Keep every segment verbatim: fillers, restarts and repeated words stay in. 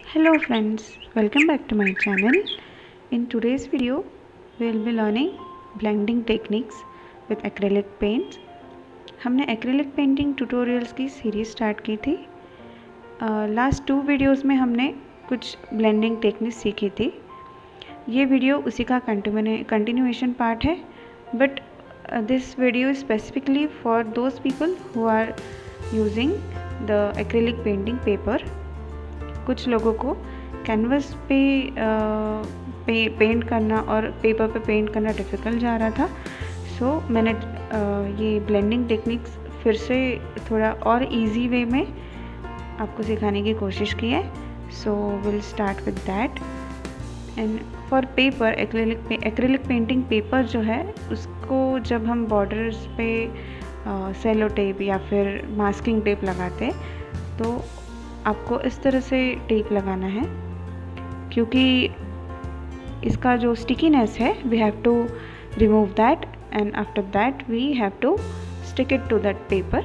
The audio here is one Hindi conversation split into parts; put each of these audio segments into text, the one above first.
Hello friends, welcome back to my channel. In today's video, we will be learning blending techniques with acrylic paints. हमने acrylic painting tutorials की सीरीज स्टार्ट की थी. लास्ट टू वीडियोस में हमने कुछ blending techniques सीखी थी. ये वीडियो उसी का continuation पार्ट है, but uh, this video is specifically for those people who are using the acrylic painting paper. कुछ लोगों को कैनवस पे पे पेंट करना और पेपर पे पेंट करना डिफ़िकल्ट जा रहा था. सो so, मैंने uh, ये ब्लेंडिंग टेक्निक्स फिर से थोड़ा और इजी वे में आपको सिखाने की कोशिश की है. So will start with that. And for paper acrylic acrylic painting paper जो है उसको जब हम बॉर्डर्स पे सेलो टेप या फिर मास्किंग टेप लगाते तो आपको इस तरह से टेप लगाना है, क्योंकि इसका जो स्टिकीनेस है we have to remove that and after that we have to stick it to that paper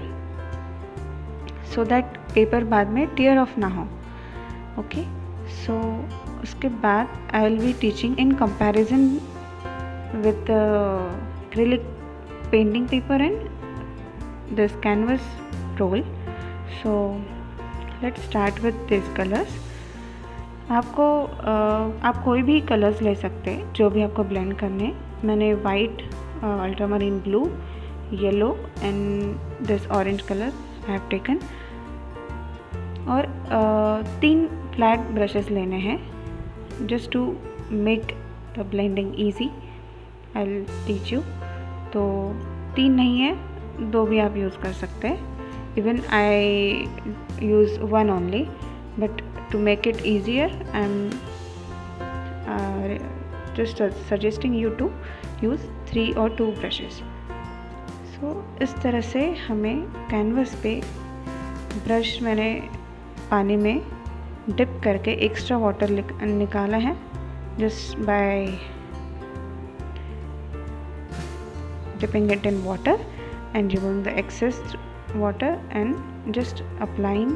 so that paper बाद में टियर ऑफ ना हो. ओके, सो उसके बाद I will be teaching in comparison with acrylic painting paper and this canvas roll. So let's start with this colours. आपको uh, आप कोई भी कलर्स ले सकते हैं जो भी आपको ब्लेंड करने. मैंने white, ultramarine blue, yellow and this orange colour I have taken. और uh, तीन फ्लैट ब्रशेस लेने हैं just to make the blending easy. I will teach you. तो तीन नहीं है, दो भी आप यूज़ कर सकते हैं. Even I use one only, but to make it easier I'm uh, just uh, suggesting you to use three or two brushes. So इस तरह से हमें कैनवस पे ब्रश मैंने पानी में डिप करके एक्स्ट्रा वाटर निकाला है just by dipping it in water and removing the excess water and just applying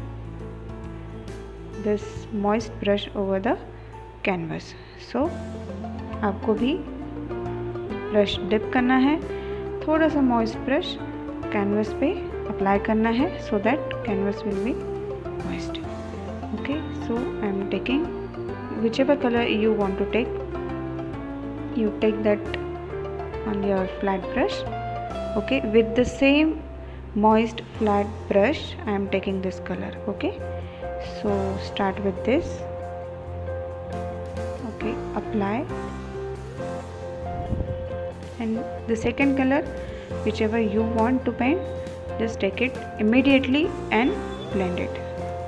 this moist brush over the canvas. So आपको भी ब्रश डिप करना है, थोड़ा सा moist brush canvas पे अप्लाई करना है so that canvas will be moist. Okay, so I am taking whichever color you want to take, you take that on your flat brush. Okay, with the same moist flat brush I am taking this color. Okay, so start with this. Okay, apply, and the second color whichever you want to paint, just take it immediately and blend it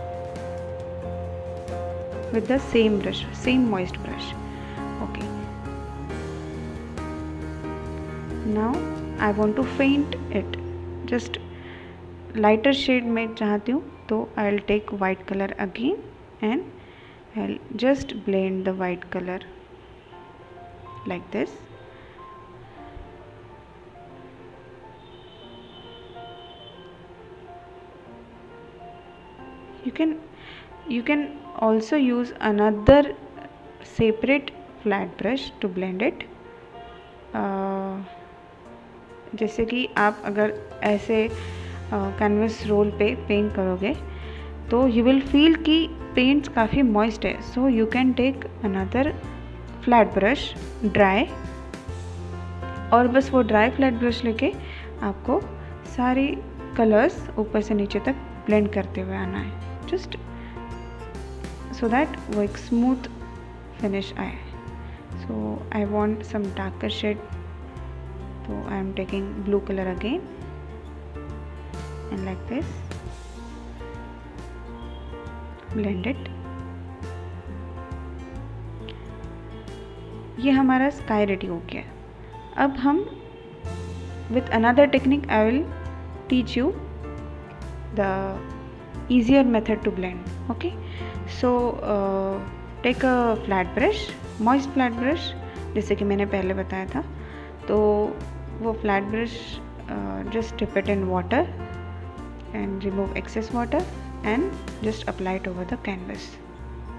with the same brush, same moist brush. Okay, now I want to paint it just lighter shade में चाहती हूँ तो I will take white colour again and I will just blend the white colour like this. you can you can also use another separate flat brush to blend it. uh, जैसे कि आप अगर ऐसे कैनवस रोल पे पेंट करोगे तो यू विल फील कि पेंट्स काफ़ी मॉइस्ट है. So you can take another flat brush dry, और बस वो ड्राई फ्लैट ब्रश लेके आपको सारी कलर्स ऊपर से नीचे तक ब्लेंड करते हुए आना है, जस्ट सो दैट वो एक स्मूथ फिनिश आए. So I want some darker shade, तो I am taking blue colour again and like this blend it. ये हमारा स्काई रेडी हो गया. अब हम with another technique I will teach you the easier method to blend. Okay, so uh, take a flat brush, moist flat brush जैसे कि मैंने पहले बताया था. तो वो flat brush uh, just dip it in water and remove excess water and just apply it over the canvas.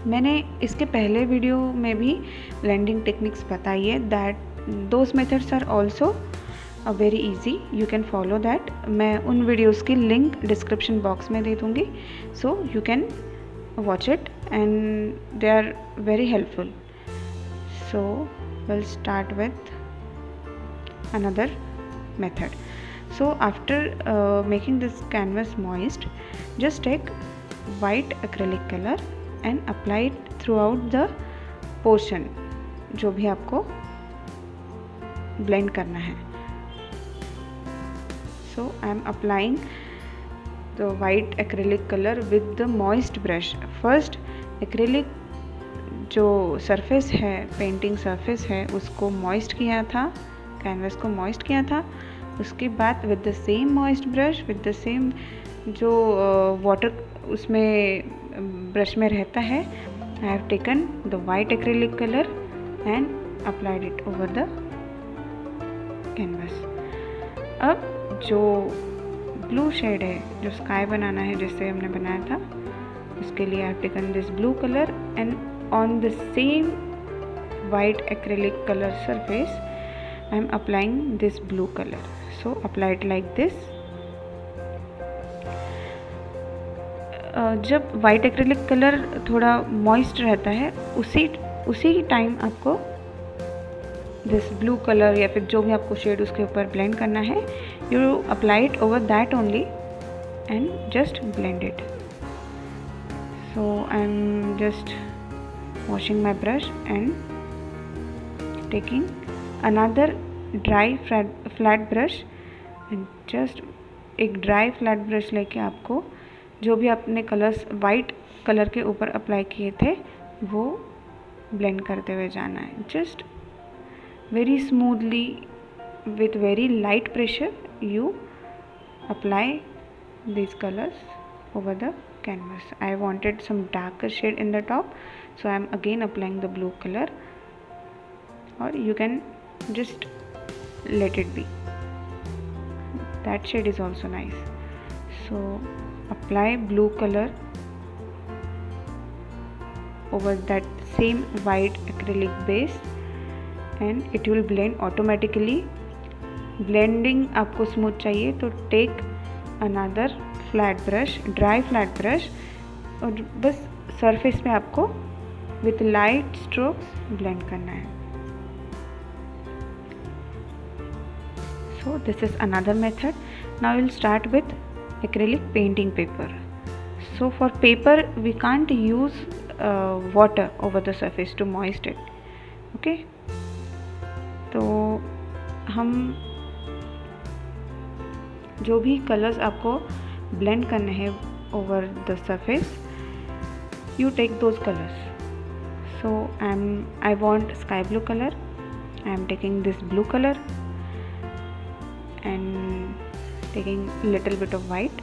मैंने इसके पहले वीडियो में भी ब्लेंडिंग टेक्निक्स बताई है, that those methods are also very easy, you can follow that. मैं उन वीडियोस की लिंक डिस्क्रिप्शन बॉक्स में दे दूँगी, so you can watch it and they are very helpful. So will start with another method. So after uh, making this canvas moist, just take white acrylic color and apply it throughout the portion जो भी आपको blend करना है। So I am applying the white acrylic color with the moist brush. First acrylic जो surface है, painting surface है, उसको moist किया था, कैनवस को मॉइस्ट किया था। उसके बाद with the same moist brush, with the same जो वाटर uh, उसमें ब्रश में रहता है, I have taken the white acrylic colour and applied it over the canvas. अब जो ब्लू शेड है, जो स्काई बनाना है जैसे हमने बनाया था, उसके लिए I have taken this blue colour and on the same white acrylic colour surface I am applying this blue color. So apply it like this. uh, जब white acrylic color थोड़ा moist रहता है, उसी उसी टाइम आपको this blue color या फिर जो भी आपको शेड उसके ऊपर blend करना है, you apply it over that only and just blend it. So I am just washing my brush and taking another dry flat flat brush and just एक ड्राई फ्लैट ब्रश लेके आपको जो भी आपने कलर्स वाइट कलर के ऊपर अप्लाई किए थे वो ब्लेंड करते हुए जाना है। Just very smoothly with very light pressure you apply these colors over the canvas. I wanted some darker shade in the top, so I am again applying the blue color, or you can just let it be. That shade is also nice. So apply blue color over that same white acrylic base and it will blend automatically. Blending आपको smooth चाहिए तो take another flat brush, dry flat brush, और बस surface पे आपको with light strokes blend करना है. So this is another method. Now we'll start with acrylic painting paper. So for paper we can't use uh, water over the surface to moist it. Okay, तो हम जो भी कलर्स आपको ब्लेंड करने हैं over the surface, you take those colours. So I am I want sky blue colour, I am taking this blue colour and taking little bit of white,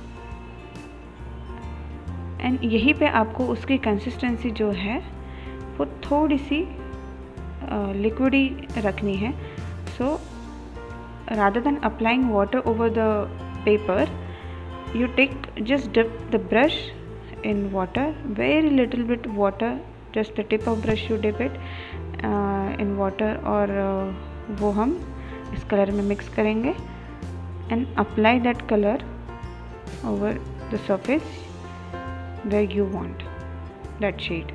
and यहीं पे आपको उसकी कंसिस्टेंसी जो है वो थोड़ी सी लिक्विडी uh, रखनी है. सो rather than applying water over the paper, you take just dip the brush in water, very little bit water, just the tip of brush you dip it uh, in water, और uh, वो हम इस कलर में मिक्स करेंगे and apply that color over the surface where you want that shade.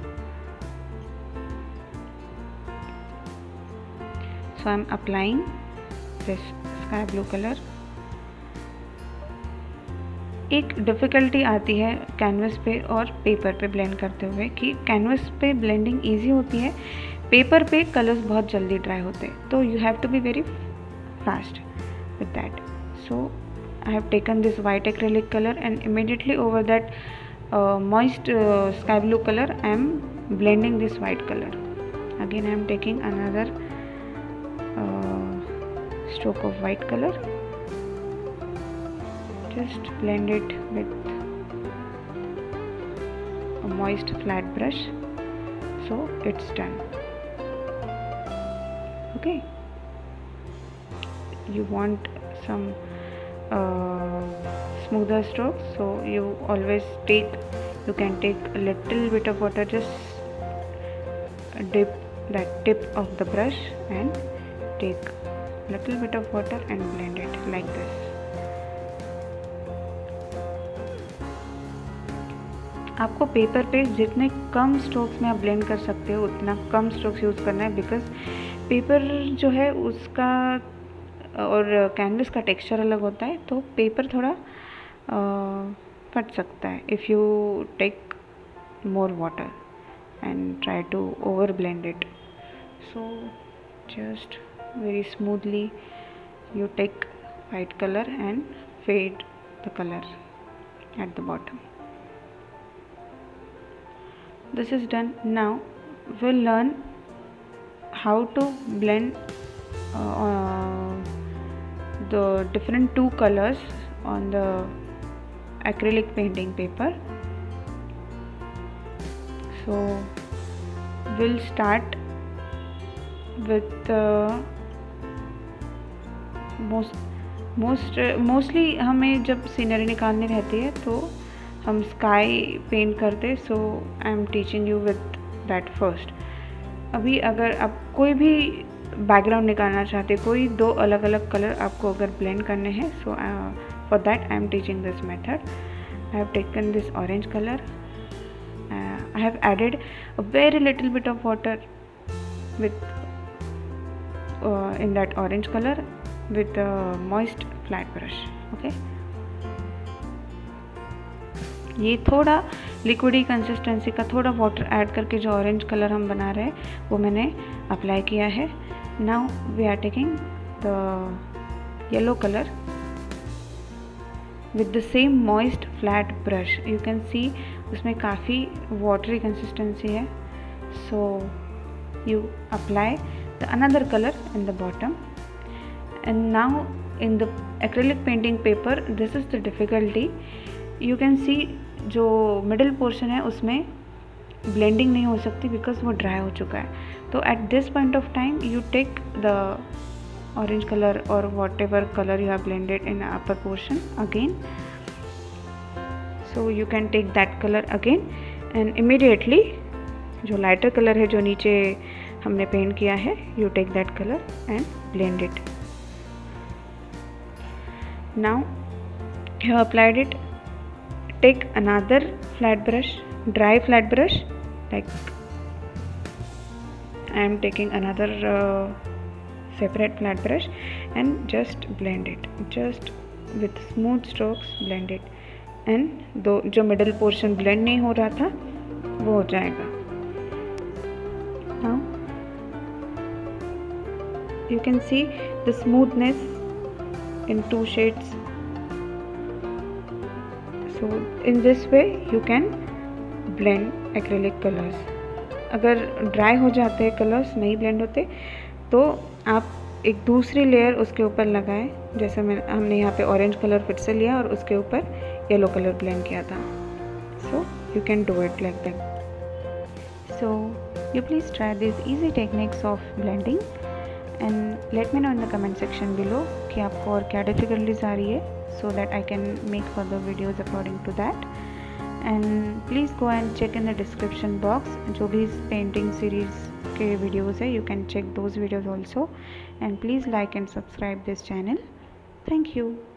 So I am applying this sky blue colour. एक डिफ़िकल्टी आती है कैनवस पे और पेपर पे ब्लेंड करते हुए कि कैनवस पे ब्लेंडिंग इजी होती है, पेपर पे कलर्स बहुत जल्दी ड्राई होते हैं, तो you have to be very fast with that. So I have taken this white acrylic colour and immediately over that moist sky blue colour I am blending this white colour. Again I am taking another stroke of white color, just blend it with a moist flat brush. So it's done. Okay, you want some uh, smoother strokes, so you always take you can take a little bit of water, just dip that tip of the brush and take little bit of water and blend it like this. आपको पेपर पे जितने कम स्ट्रोक्स में आप ब्लेंड कर सकते हो उतना कम स्ट्रोक्स यूज़ करना है, बिकॉज पेपर जो है उसका और कैनवस का टेक्सचर अलग होता है, तो पेपर थोड़ा फट सकता है if you take more water and try to over blend it. So just very smoothly you take white color and fade the color at the bottom. This is done. Now we'll learn how to blend uh, the different two colors on the acrylic painting paper. So we'll start with uh, most most uh, mostly हमें जब सीनरी निकालनी रहती है तो हम स्काई पेंट करते, so I am teaching you with that first. अभी अगर आप कोई भी बैकग्राउंड निकालना चाहते, कोई दो अलग अलग कलर आपको अगर ब्लेंड करने हैं, so for that I am teaching this method. I have taken this orange colour. Uh, I have added a very little bit of water with uh, in that orange color with a moist flat brush. Okay, ये थोड़ा लिक्विडी कंसिस्टेंसी का थोड़ा वाटर ऐड करके जो ऑरेंज कलर हम बना रहे हैं वो मैंने अप्लाई किया है. Now we are taking the yellow colour with the same moist flat brush. You can see उसमें काफ़ी watery consistency है, so you apply the another color in the bottom. And now in the acrylic painting paper, this is the difficulty. You can see जो middle portion है उसमें blending नहीं हो सकती because वो dry हो चुका है. तो at this point of time you take the orange color or whatever color you have blended in the upper portion again, so you can take that color again and immediately जो lighter color है जो नीचे हमने पेंट किया है, you take that color and blend it. Now you have applied it. Take another flat brush, dry flat brush, like I am taking another uh, separate flat brush and just blend it, just with smooth strokes blend it, and दो जो middle portion blend नहीं हो रहा था वो हो जाएगा. Now you can see the smoothness in two shades. So in this way you can blend acrylic colors. अगर dry हो जाते हैं colors नहीं blend होते तो आप एक दूसरी लेयर उसके ऊपर लगाएं, जैसे मैं हमने यहाँ पे ऑरेंज कलर फिर से लिया और उसके ऊपर येलो कलर ब्लेंड किया था. So you can do it like that. So you please try this easy techniques of blending and let me know in the comment section below कि आपको और क्या डिफ़िकल्टीज आ रही है, so that I can make further videos according to that. And please go and check in the description box, जो भी इस पेंटिंग सीरीज़ के वीडियोज़ है, you can check those videos also, and please like and subscribe this channel. Thank you.